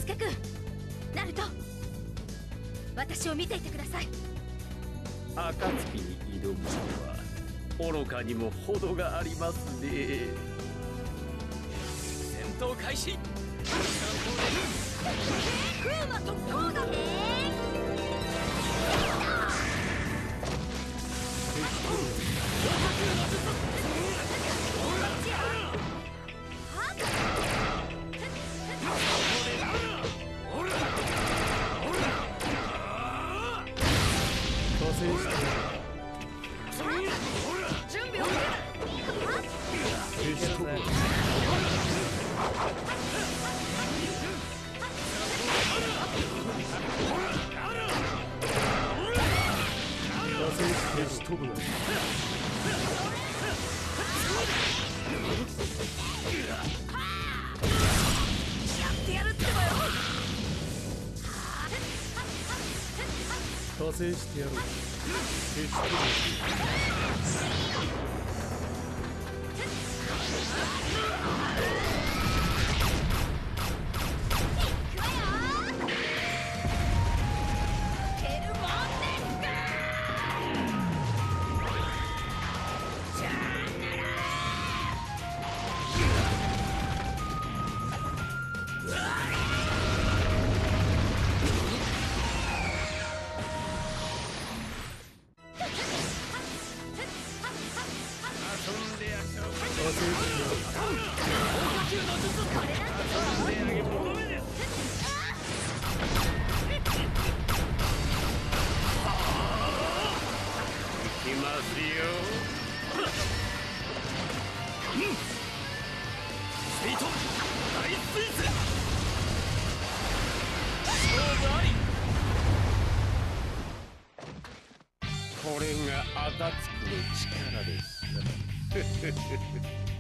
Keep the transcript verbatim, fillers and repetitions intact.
介君、ナルト、私を見ていてください。 暁に挑むのは愚かにも程がありますね。戦闘開始。 風魔特攻だね。準備 OK。 やってやるってばよ。 加勢してやろう。消し飛ぶ。 これが暁の力です。